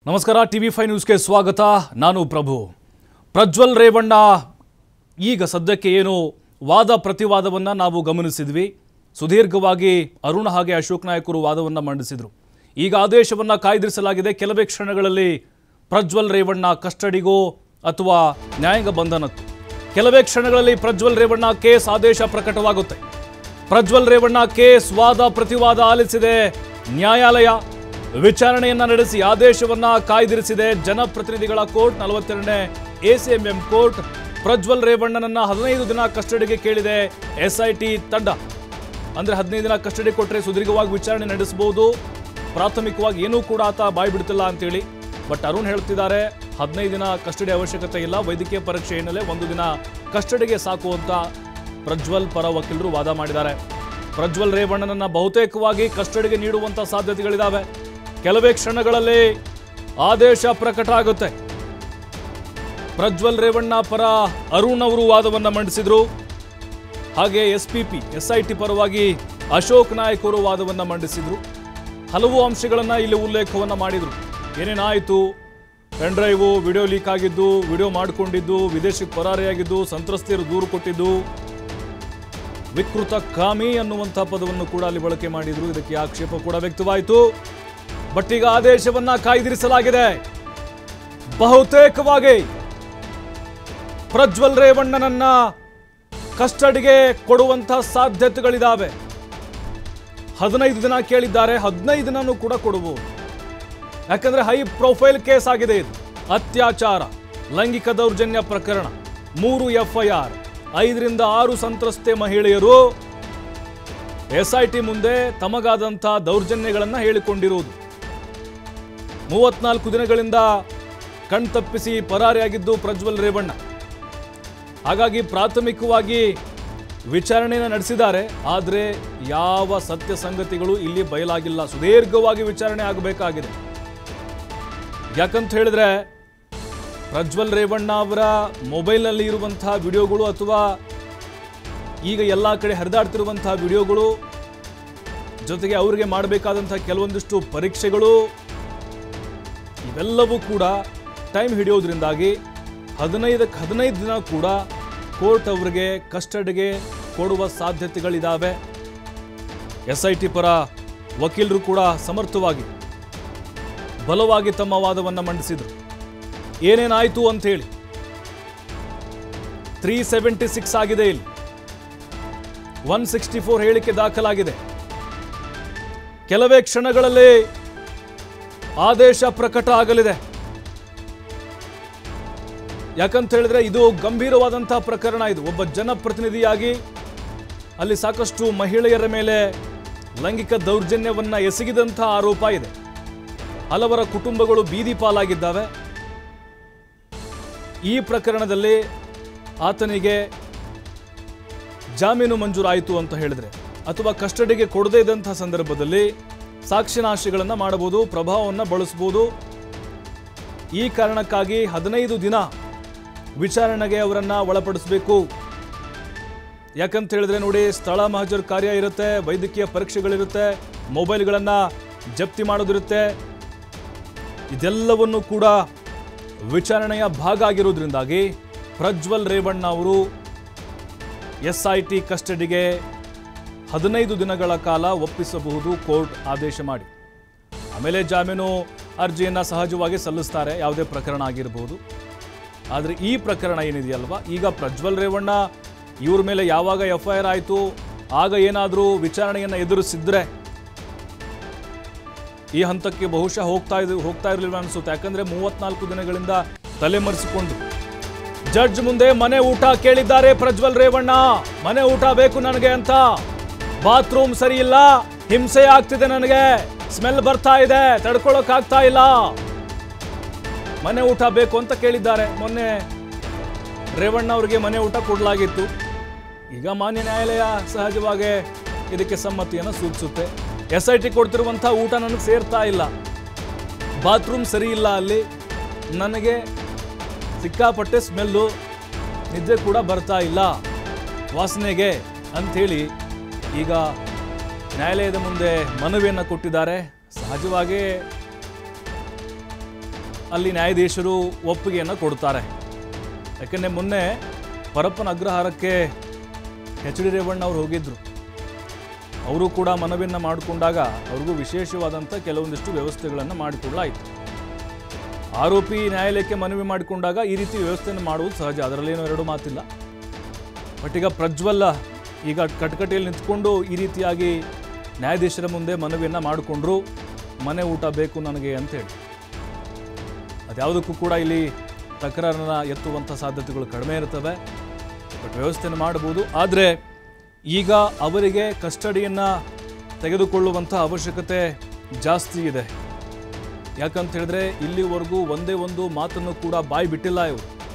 ನಮಸ್ಕಾರ TV5 ನ್ಯೂಸ್ಗೆ ಸ್ವಾಗತ ನಾನು ಪ್ರಭು ಪ್ರಜ್ವಲ್ ರೇವಣ್ಣ ಈಗ ಸದ್ಯಕ್ಕೆ ಏನು ವಾದ ಪ್ರತಿವಾದವನ್ನ ನಾವು ಗಮನಿಸಿದ್ವಿ ಸುದೀರ್ಘವಾಗಿ ಅರುಣ್ ಹಾಗೆ ಅಶೋಕ್ ನಾಯಕರು ವಾದವನ್ನ ಮಂಡಿಸಿದರು ಈಗ ಆದೇಶವನ್ನ ಕಾಯ್ದಿರಿಸಲಾಗಿದೆ ಕೆಲವೇ ಕ್ಷಣಗಳಲ್ಲಿ ಪ್ರಜ್ವಲ್ ರೇವಣ್ಣ ಕಸ್ಟಡಿಗೋ ಅಥವಾ ನ್ಯಾಯಾಂಗ ಬಂಧನಕ್ಕೋ ಕೆಲವೇ ಕ್ಷಣಗಳಲ್ಲಿ ಪ್ರಜ್ವಲ್ ರೇವಣ್ಣ ಕೇಸ್ ಆದೇಶ ಪ್ರಕಟವಾಗುತ್ತೆ ಪ್ರಜ್ವಲ್ ರೇವಣ್ಣ ಕೇಸ್ ವಾದ ಪ್ರತಿವಾದ ಆಲಿಸಿದೆ ನ್ಯಾಯಾಲಯ ವಿಚಾರಣೆಯನ್ನ ನಡೆಸಿ ಆದೇಶವನ್ನ ಕಾಯ್ದಿರಿಸಿದೆ ಜನಪ್ರತಿನಿಧಿಗಳ ಕೋರ್ಟ್ 42ನೇ ACMM ಕೋರ್ಟ್ ಪ್ರಜ್ವಲ್ ರೇವಣ್ಣನನ್ನ 15 ದಿನ ಕಸ್ಟಡಿಗೆ ಕೇಳಿದೆ SIT ತಂಡ ಅಂದ್ರೆ 15 ದಿನ ಕಸ್ಟಡಿ ಕೊಟ್ಟರೆ ಸುದೀರ್ಘವಾಗಿ ವಿಚಾರಣೆ ನಡೆಸಬಹುದು ಪ್ರಾಥಮಿಕವಾಗಿ ಏನೂ ಕೂಡ ಆತ ಬಾಯಿ ಬಿಡ್ತಿಲ್ಲ ಅಂತ ಹೇಳಿ ಬಟ್ ಅರುಣ್ ಹೇಳ್ತಿದ್ದಾರೆ 15 ದಿನ ಕಸ್ಟಡಿ ಅವಶ್ಯಕತೆ ಇಲ್ಲ ವೈದ್ಯಕೀಯ ಪರೀಕ್ಷೆ ಹಿನ್ನೆಲೆ 1 ದಿನ ಕಸ್ಟಡಿಗೆ ಸಾಕು ಅಂತ ಪ್ರಜ್ವಲ್ ಪರ ವಕೀಲರು ವಾದ ಮಾಡಿದ್ದಾರೆ ಪ್ರಜ್ವಲ್ ರೇವಣ್ಣನನ್ನ ಬಹುತೇಕವಾಗಿ ಕಸ್ಟಡಿಗೆ ನೀಡುವಂತ ಸಾಧ್ಯತೆಗಳಿದಾವೆ ಕೆಲವೇ ಕ್ಷಣಗಳಲ್ಲಿ ಆದೇಶ ಪ್ರಕಟ ಆಗುತ್ತೆ ಪ್ರಜ್ವಲ್ ರೇವಣ್ಣ ಪರ ಅರುಣ್ ಅವರು ವಾದವನ್ನ ಮಂಡಿಸಿದ್ರು ಹಾಗೆ SIT ಪರವಾಗಿ ಅಶೋಕ್ ನಾಯಕ್ ಅವರು ವಾದವನ್ನ ಮಂಡಿಸಿದ್ರು ಹಲವು ಅಂಶಗಳನ್ನ ಇಲ್ಲಿ ಉಲ್ಲೇಖವನ್ನ ಮಾಡಿದ್ರು ಏನೇನಾಯಿತು ಪೆನ್ ಡ್ರೈವ್ ವಿಡಿಯೋ ಲೀಕ್ ಆಗಿದ್ದು ವಿಡಿಯೋ ಮಾಡಿಕೊಂಡಿದ್ದು ವಿದೇಶಕ್ಕೆ ಪರಾರಿಯಾಗಿದ್ದು ಸಂತ್ರಸ್ತೆಯರು ದೂರು ಕೊಟ್ಟಿದ್ದು ವಿಕೃತ ಕಾಮಿ ಅನ್ನುವಂಥ ಪದವನ್ನು ಕೂಡ ಅಲ್ಲಿ ಬಳಕೆ ಮಾಡಿದ್ರು ಇದಕ್ಕೆ ಆಕ್ಷೇಪ ಕೂಡ ವ್ಯಕ್ತವಾಯಿತು ಬಟ್ ಈಗ ಆದೇಶವನ್ನ ಕಾಯ್ದಿರಿಸಲಾಗಿದೆ ಬಹುತೇಕವಾಗಿ ಪ್ರಜ್ವಲ್ ರೇವಣ್ಣನನ್ನ ಕಸ್ಟಡಿಗೆ ಕೊಡುವಂತ ಸಾಧ್ಯತೆಗಳಿದಾವೆ 15 ದಿನ ಕೇಳಿದ್ದಾರೆ 15 ದಿನನೂ ಕೂಡ ಕೊಡಬಹುದು ಯಾಕಂದ್ರೆ ಹೈ ಪ್ರೊಫೈಲ್ ಕೇಸ್ ಆಗಿದೆ ಇದು ಅತ್ಯಾಚಾರ ಲೈಂಗಿಕ ದೌರ್ಜನ್ಯ ಪ್ರಕರಣ 3 FIR 5 ರಿಂದ 6 ಸಂತ್ರಸ್ತೆ ಮಹಿಳೆಯರು SIT ಮುಂದೆ ತಮಗಾದಂಥ ದೌರ್ಜನ್ಯಗಳನ್ನು ಹೇಳಿಕೊಂಡಿರುವುದು 34 ದಿನಗಳಿಂದ ಕಣ್ತಪ್ಪಿಸಿ ಪರಾರಿಯಾಗಿದ್ದು ಪ್ರಜ್ವಲ್ ರೇವಣ್ಣ ಹಾಗಾಗಿ ಪ್ರಾಥಮಿಕವಾಗಿ ವಿಚಾರಣೆಯನ್ನು ನಡೆಸಿದ್ದಾರೆ ಆದರೆ ಯಾವ ಸತ್ಯ ಸಂಗತಿಗಳು ಇಲ್ಲಿ ಬಯಲಾಗಿಲ್ಲ ಸುದೀರ್ಘವಾಗಿ ವಿಚಾರಣೆ ಆಗಬೇಕಾಗಿದೆ ಯಾಕಂತ ಹೇಳಿದ್ರೆ ಪ್ರಜ್ವಲ್ ರೇವಣ್ಣ ಅವರ ಮೊಬೈಲ್ನಲ್ಲಿ ಇರುವಂತಹ ವಿಡಿಯೋಗಳು ಅಥವಾ ಈಗ ಎಲ್ಲ ಕಡೆ ಹರಿದಾಡ್ತಿರುವಂತಹ ವಿಡಿಯೋಗಳು ಜೊತೆಗೆ ಅವರಿಗೆ ಮಾಡಬೇಕಾದಂತಹ ಕೆಲವೊಂದಿಷ್ಟು ಪರೀಕ್ಷೆಗಳು ಇವೆಲ್ಲವೂ ಕೂಡ ಟೈಮ್ ಹಿಡಿಯೋದ್ರಿಂದಾಗಿ 15 ದಿನ ಕೂಡ ಕೋರ್ಟ್ ಅವರಿಗೆ ಕಸ್ಟಡಿಗೆ ಕೊಡುವ ಸಾಧ್ಯತೆಗಳಿದ್ದಾವೆ SIT ಪರ ವಕೀಲರು ಕೂಡ ಸಮರ್ಥವಾಗಿ ಬಲವಾಗಿ ತಮ್ಮ ವಾದವನ್ನು ಮಂಡಿಸಿದರು ಏನೇನಾಯಿತು ಅಂತ ಹೇಳಿ 376 ಆಗಿದೆ ಇಲ್ಲಿ 164 ಹೇಳಿಕೆ ದಾಖಲಾಗಿದೆ ಕೆಲವೇ ಕ್ಷಣಗಳಲ್ಲಿ ಆದೇಶ ಪ್ರಕಟ ಆಗಲಿದೆ ಯಾಕಂತ ಹೇಳಿದ್ರೆ ಇದು ಗಂಭೀರವಾದಂತಹ ಪ್ರಕರಣ ಇದು ಒಬ್ಬ ಜನಪ್ರತಿನಿಧಿಯಾಗಿ ಅಲ್ಲಿ ಸಾಕಷ್ಟು ಮಹಿಳೆಯರ ಮೇಲೆ ಲೈಂಗಿಕ ದೌರ್ಜನ್ಯವನ್ನ ಎಸಗಿದಂತಹ ಆರೋಪ ಇದೆ ಹಲವರ ಕುಟುಂಬಗಳು ಬೀದಿ ಪಾಲಾಗಿದ್ದಾವೆ ಈ ಪ್ರಕರಣದಲ್ಲಿ ಆತನಿಗೆ ಜಾಮೀನು ಮಂಜೂರಾಯಿತು ಅಂತ ಹೇಳಿದ್ರೆ ಅಥವಾ ಕಸ್ಟಡಿಗೆ ಕೊಡದೇ ಇದ್ದಂತಹ ಸಂದರ್ಭದಲ್ಲಿ ಸಾಕ್ಷಿನಾಶಿಗಳನ್ನು ಮಾಡಬಹುದು ಪ್ರಭಾವವನ್ನು ಬಳಸಬಹುದು ಈ ಕಾರಣಕ್ಕಾಗಿ 15 ದಿನ ವಿಚಾರಣೆಗೆ ಅವರನ್ನ ಒಳಪಡಿಸಬೇಕು ಯಾಕಂತ ಹೇಳಿದ್ರೆ ನೋಡಿ ಸ್ಥಳ ಮಹಜರ್ ಕಾರ್ಯ ಇರುತ್ತೆ ವೈದ್ಯಕೀಯ ಪರೀಕ್ಷೆಗಳಿರುತ್ತೆ ಮೊಬೈಲ್ಗಳನ್ನ ಜಪ್ತಿ ಮಾಡೋದಿರುತ್ತೆ ಇದೆಲ್ಲವನ್ನು ಕೂಡ ವಿಚಾರಣೆಯ ಭಾಗ ಆಗಿರೋದ್ರಿಂದಾಗಿ ಪ್ರಜ್ವಲ್ ರೇವಣ್ಣ ಅವರು SIT ಕಸ್ಟಡಿಗೆ 15 ದಿನಗಳ ಕಾಲ ಒಪ್ಪಿಸಬಹುದು ಕೋರ್ಟ್ ಆದೇಶ ಮಾಡಿ ಆಮೇಲೆ ಜಾಮೀನು ಅರ್ಜಿಯನ್ನು ಸಹಜವಾಗಿ ಸಲ್ಲಿಸ್ತಾರೆ ಯಾವುದೇ ಪ್ರಕರಣ ಆಗಿರಬಹುದು ಆದರೆ ಈ ಪ್ರಕರಣ ಏನಿದೆಯಲ್ವಾ ಈಗ ಪ್ರಜ್ವಲ್ ರೇವಣ್ಣ ಇವ್ರ ಮೇಲೆ ಯಾವಾಗ FIR ಆಯಿತು ಆಗ ಏನಾದರೂ ವಿಚಾರಣೆಯನ್ನು ಎದುರಿಸಿದ್ರೆ ಈ ಹಂತಕ್ಕೆ ಬಹುಶಃ ಹೋಗ್ತಾ ಇರಲಿಲ್ಲ ಅನಿಸುತ್ತೆ ಯಾಕಂದ್ರೆ 34 ದಿನಗಳಿಂದ ತಲೆಮರೆಸಿಕೊಂಡು ಜಡ್ಜ್ ಮುಂದೆ ಮನೆ ಊಟ ಕೇಳಿದ್ದಾರೆ ಪ್ರಜ್ವಲ್ ರೇವಣ್ಣ ಮನೆ ಊಟ ಬೇಕು ನನಗೆ ಅಂತ ಬಾತ್ರೂಮ್ ಸರಿ ಇಲ್ಲ ಹಿಂಸೆ ಆಗ್ತಿದೆ ನನಗೆ ಸ್ಮೆಲ್ ಬರ್ತಾ ಇದೆ ತಡ್ಕೊಳ್ಳೋಕೆ ಆಗ್ತಾ ಇಲ್ಲ ಮನೆ ಊಟ ಬೇಕು ಅಂತ ಕೇಳಿದ್ದಾರೆ ಮೊನ್ನೆ ರೇವಣ್ಣ ಅವರಿಗೆ ಮನೆ ಊಟ ಕೊಡಲಾಗಿತ್ತು ಈಗ ಮಾನ್ಯ ನ್ಯಾಯಾಲಯ ಸಹಜವಾಗಿ ಇದಕ್ಕೆ ಸಮ್ಮತಿಯನ್ನು ಸೂಚಿಸುತ್ತೆ SIT ಕೊಡ್ತಿರುವಂತಹ ಊಟ ನನಗೆ ಸೇರ್ತಾ ಇಲ್ಲ ಬಾತ್ರೂಮ್ ಸರಿ ಇಲ್ಲ ಅಲ್ಲಿ ನನಗೆ ಸಿಕ್ಕಾಪಟ್ಟೆ ಸ್ಮೆಲ್ಲು ನಿದ್ದೆ ಕೂಡ ಬರ್ತಾ ಇಲ್ಲ ವಾಸನೆಗೆ ಅಂಥೇಳಿ ಈಗ ನ್ಯಾಯಾಲಯದ ಮುಂದೆ ಮನವಿಯನ್ನು ಕೊಟ್ಟಿದ್ದಾರೆ ಸಹಜವಾಗಿ ಅಲ್ಲಿ ನ್ಯಾಯಾಧೀಶರು ಒಪ್ಪಿಗೆಯನ್ನು ಕೊಡ್ತಾರೆ. ಯಾಕೆಂದರೆ ಮೊನ್ನೆ ಪರಪ್ಪನ ಅಗ್ರಹಾರಕ್ಕೆ ಎಚ್ ಡಿ ರೇವಣ್ಣ ಅವರು ಹೋಗಿದ್ದರು. ಅವರು ಕೂಡ ಮನವಿಯನ್ನು ಮಾಡಿಕೊಂಡಾಗ ಅವ್ರಿಗೂ ವಿಶೇಷವಾದಂಥ ಕೆಲವೊಂದಿಷ್ಟು ವ್ಯವಸ್ಥೆಗಳನ್ನು ಮಾಡಿಕೊಡಲಾಯಿತು. ಆರೋಪಿ ನ್ಯಾಯಾಲಯಕ್ಕೆ ಮನವಿ ಮಾಡಿಕೊಂಡಾಗ ಈ ರೀತಿ ವ್ಯವಸ್ಥೆಯನ್ನು ಮಾಡುವುದು ಸಹಜ, ಅದರಲ್ಲೇನೋ ಎರಡು ಮಾತಿಲ್ಲ. ಬಟ್ ಈಗ ಪ್ರಜ್ವಲ್ ಈಗ ಕಟಕಟೆಯಲ್ಲಿ ನಿಂತ್ಕೊಂಡು ಈ ರೀತಿಯಾಗಿ ನ್ಯಾಯಾಧೀಶರ ಮುಂದೆ ಮನವಿಯನ್ನು ಮಾಡಿಕೊಂಡ್ರು, ಮನೆ ಊಟ ಬೇಕು ನನಗೆ ಅಂತೇಳಿ. ಅದ್ಯಾವುದಕ್ಕೂ ಕೂಡ ಇಲ್ಲಿ ತಕರಾರನ್ನು ಎತ್ತುವಂಥ ಸಾಧ್ಯತೆಗಳು ಕಡಿಮೆ ಇರ್ತವೆ. ಬಟ್ ವ್ಯವಸ್ಥೆಯನ್ನು ಮಾಡಬಹುದು. ಆದರೆ ಈಗ ಅವರಿಗೆ ಕಸ್ಟಡಿಯನ್ನು ತೆಗೆದುಕೊಳ್ಳುವಂಥ ಅವಶ್ಯಕತೆ ಜಾಸ್ತಿ ಇದೆ. ಯಾಕಂತ ಹೇಳಿದ್ರೆ ಇಲ್ಲಿವರೆಗೂ ಒಂದೇ ಒಂದು ಮಾತನ್ನು ಕೂಡ ಬಾಯಿ ಬಿಟ್ಟಿಲ್ಲ ಇವರು.